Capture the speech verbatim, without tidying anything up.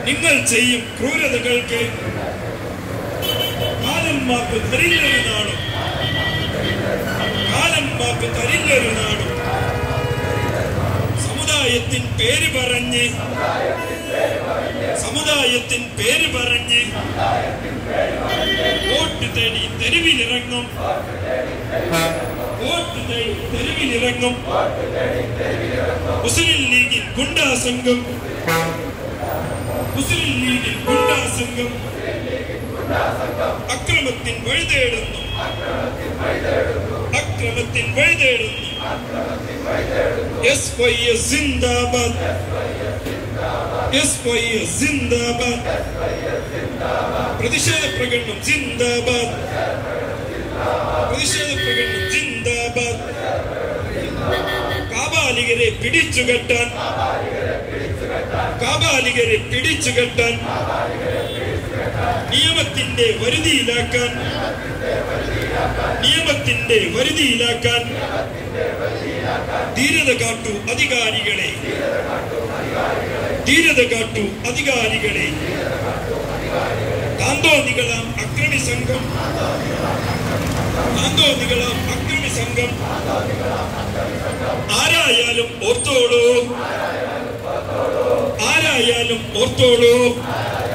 നിങ്ങൾ ചെയ്യും ക്രൂരതകൾക്ക് കാലം മാപ്പ് തരില്ലൊരു നാടും കാലം മാപ്പ് തരില്ലൊരു നാടും സമുദായത്തിൻ പേര് പറഞ്ഞ് സമുദായത്തിൻ പേര് പറഞ്ഞ് വോട്ട് തേടി തെരുവിലിറങ്ങും വോട്ട് തേടി തെരുവിലിറങ്ങും മുസ്ലിം ലീഗിൽ ഗുണ്ടാ സംഘം മുസ്ലിം ലീഗിൽ ഗുണ്ടാ സംഘം അക്രമത്തിൻ വഴിതേടുന്നു അക്രമത്തിൻ വഴിതേടുന്നു എസ് വൈ എസ് സിന്ദാബാദ് എസ് വൈ എസ് സിന്ദാബാദ് പ്രതിഷേധ പ്രകടനം സിന്ദാബാദ് പ്രതിഷേധ പ്രകടനം സിന്ദാബാദ് കാബാലികരെ പിടിച്ചുകെട്ടാൻ കാബാലികരെ പിടിച്ചുകെട്ടാൻ നിയമത്തിന്റെ വരുതിയിലാക്കാൻ നിയമത്തിന്റെ വരുതിയിലാക്കാൻ ധീരത കാട്ടു അധികാരികളെ ധീരത കാട്ടു അധികാരികളെ താന്തോന്നികളാം അക്രമി സംഘം താന്തോന്നികളാം അക്രമി സംഘം ആരായാലും ഓർത്തോളൂ ആരായാലും ഓർത്തോളൂ